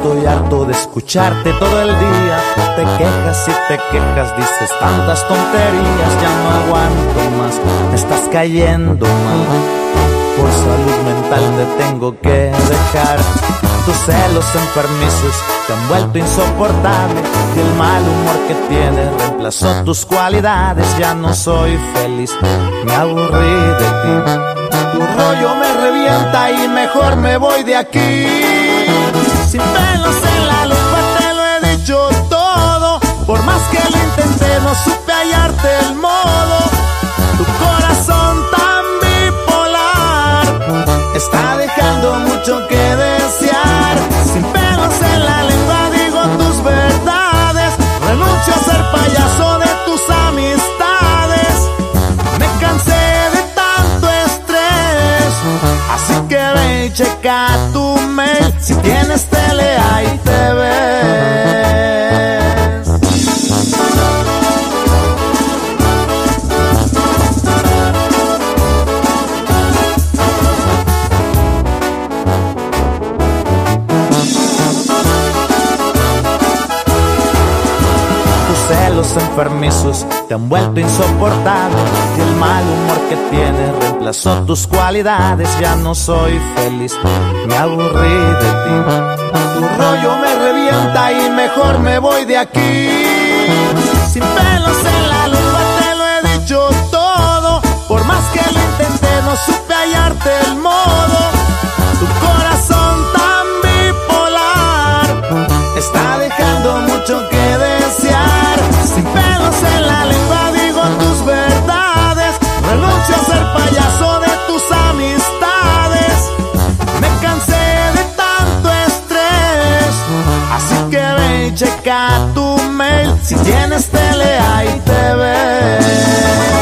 estoy harto de escucharte todo el día. Te quejas y te quejas, dices tantas tonterías. Ya no aguanto más, me estás cayendo mal. Por salud mental te tengo que dejar. Tus celos enfermizos te han vuelto insoportable, y el mal humor que tienes reemplazó tus cualidades. Ya no soy feliz, me aburrí de ti. Tu rollo me revienta y mejor me voy de aquí. Sin pelos en la lengua te lo he dicho todo. Por más que lo intenté no supe hallarte el modo. Tu corazón tan bipolar está dejando mucho que desear. Sin pelos en la lengua digo tus verdades. Renuncio a ser payaso de tus amistades. Me cansé de tanto estrés, así que ve y checa tu mail. Si tienes tele ahí te ves. Celos enfermizos te han vuelto insoportable, y el mal humor que tienes reemplazó tus cualidades. Ya no soy feliz, me aburrí de ti. Tu rollo me revienta y mejor me voy de aquí. Sin pelos en la lengua te lo he dicho todo. Por más que lo intenté no supe hallarte el modo. Tu corazón tan bipolar está dejando mucho que desear. Sin pelos en la lengua digo tus verdades. Renuncio a ser payaso de tus amistades. Me cansé de tanto estrés, así que ve y checa tu mail. Si tienes tele ahí te ves.